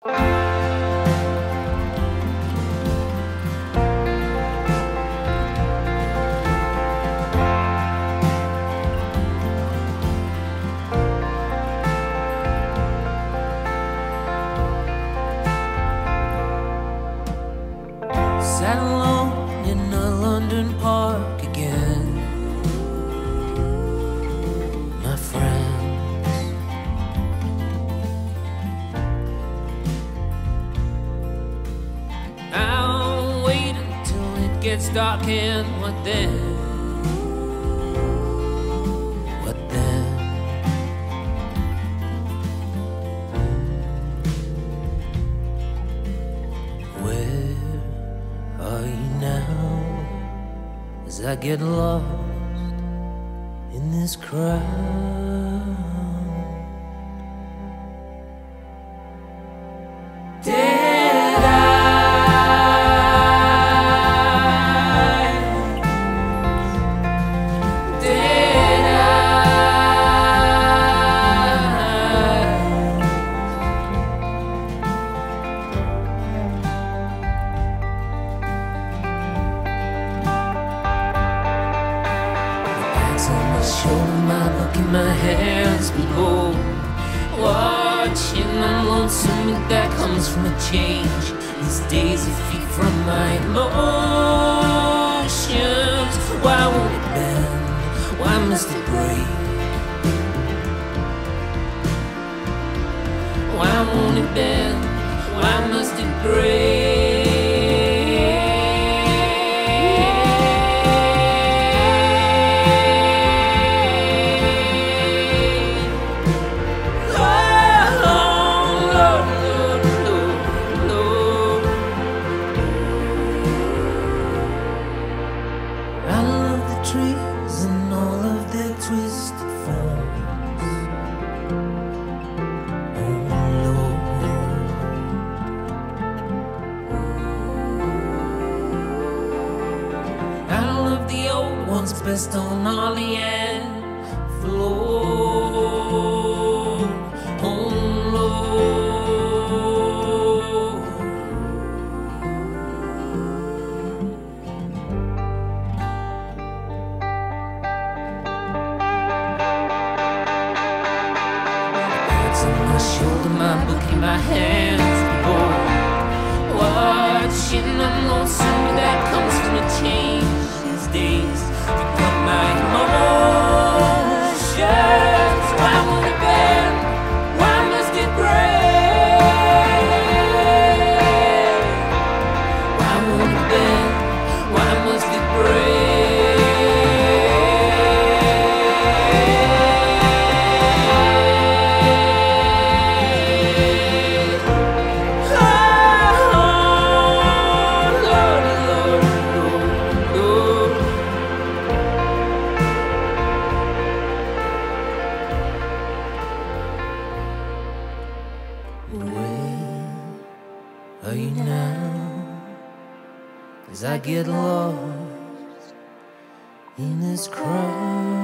Sat alone in a London park again, my friends. I'll wait until it gets dark, and what then? What then? Where are you now, as I get lost in this crowd? Dead eyes, dead eyes. Hands on my shoulder, my book in my hands below. Watching, I'm lonesome, and that comes from a change. These days are free from my emotions. Why won't it bend? Why must it break? Why won't it bend? Why must it break? I love the trees and all of their twisted forms. Oh Lord, I love the old ones best on Ollie and floor. Oh Lord. On my shoulder, my book in my hands, oh, watching, I'm lonesome, but that comes from a change. These days become my emotions. Why won't it bend? Why must it break? Why won't it bend? Why must it break? Where are you now, as I get lost in this crowd?